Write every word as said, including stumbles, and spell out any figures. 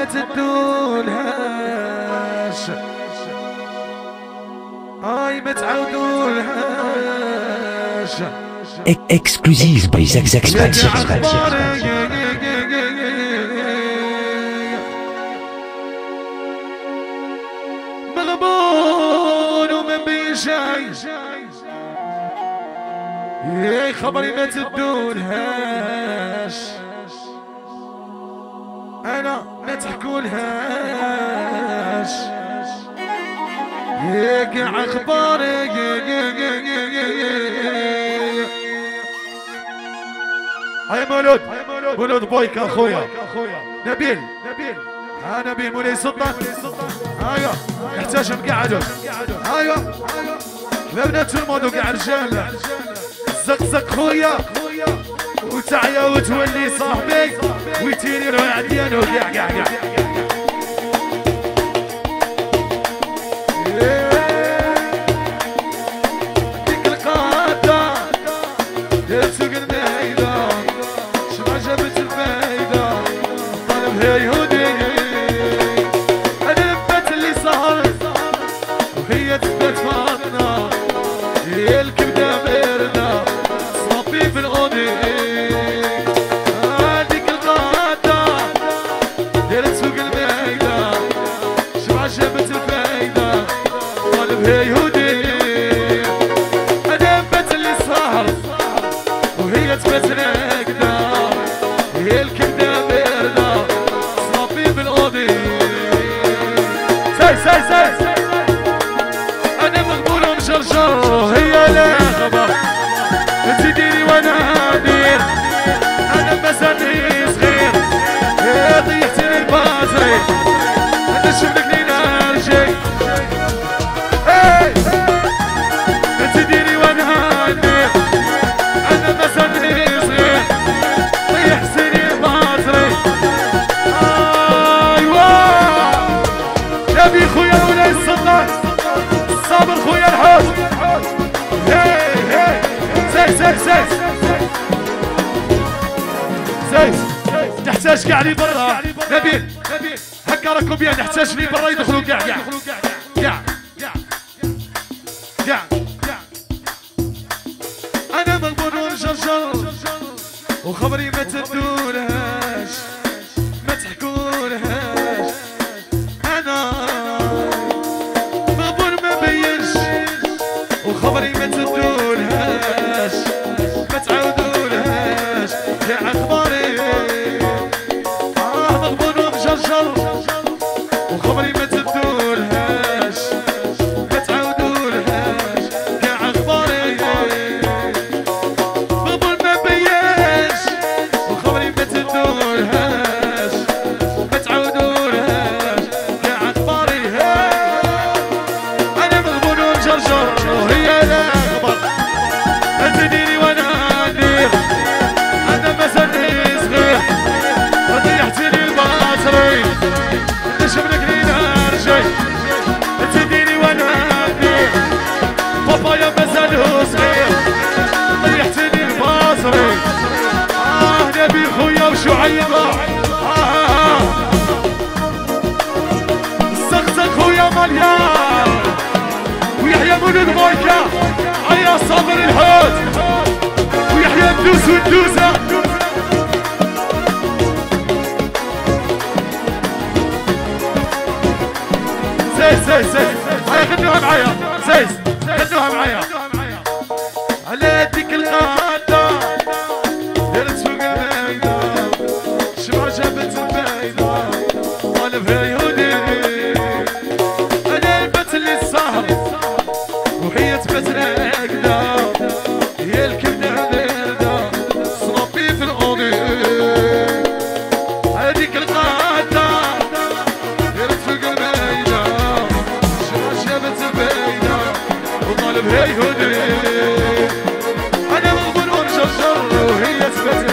ما تدولهاش، اي ما تعاودولهاش. اكسكلوزيف باي زاك زاك سبايس. مغبون وما بين شاي، يا خبري ما تدولهاش، انا ما تحكولهاش. يا كاع اخباري هاي مولود مولود بويك اخويا نبيل نبيل ها نبيل مولاي سلطان. ايوه نحتاج نقعدوا. ايوه حبابنا تلمودوا كاع رجال. زقزق خويا وتعيا وتولي صاحبي ويتيري روح عديانو كاع كاع كاع. ديك القاده ديال سوق الميدان شمع جابت الفايده طالبها يهودي. انا بات اللي سهر وهي تبات فاطمه، هي الكبده بارده صافي في الغودي. هذيك القاده ديال سوق الميدان شمع جابت الفايده طالبها يهودي. انا بات اللي سهر وهي تبات راكده، هي الكبده بارده صافي بالأوضي. ساي ساي ساي انا مغبون ومشرشر وهي لا خبر. انت ديري وانا دير، انا مازالني صغير يا ضيعتي الباصري. انا شفتك لي نهار جاي. انت ديري وانا دير، انا مازالني صغير ضيعتي الباصري. ايوا نبي خويا مولاي السلطان صابر خويا الحوت. هي هي ساي ساي ساي ساي نحتاج كاع لي برا. نبيل نبيل هكا راكم بيان. نحتاج لي برا يدخلوا كاع كاع كاع كاع كاع. انا مغبون ومشرشر وخبري ما تدولهاش ما تحكولهاش. انا مغبون ما بينش وخبري ما تدولهاش ما تعاودولهاش. يا اخباري اه مغبون ومشرشر وخبري ما تدولهاش ما تعاودولهاش. يا اخباري مغبون ما بينش وخبري ما تدولهاش ما تعاودولهاش. يا اخباري انا مغبون ومشرشر وهي لا خبر. انت ديري وانا ندير، انا مازالني صغير ضيعتي لي الباصري. انت شبلك لي نهار جاي. انت ديري وانا ندير، بابايا مازالو صغير ضيعتي لي الباصري. اه نبي خويا وشعيبه. اه الزقزق خويا مليان ويحيى مولود بويكا. عيا صابر الحوت ويحيى الدوس والدوسه. سيس سيس سيس هاي خدوها معايا. سيس خدوها معايا. على ديك القاده ديال سوق الميدان شمع جابت الفايده طالبها يهودي. انا البت اللي السهر وهي تبات راكده، هي الكبده بارده صافي في الأوضي. هذيك القاده ديال سوق الميدان شمع جابت الفايده وطالبها يهودي. انا مغبون ومشرشر وهي تبات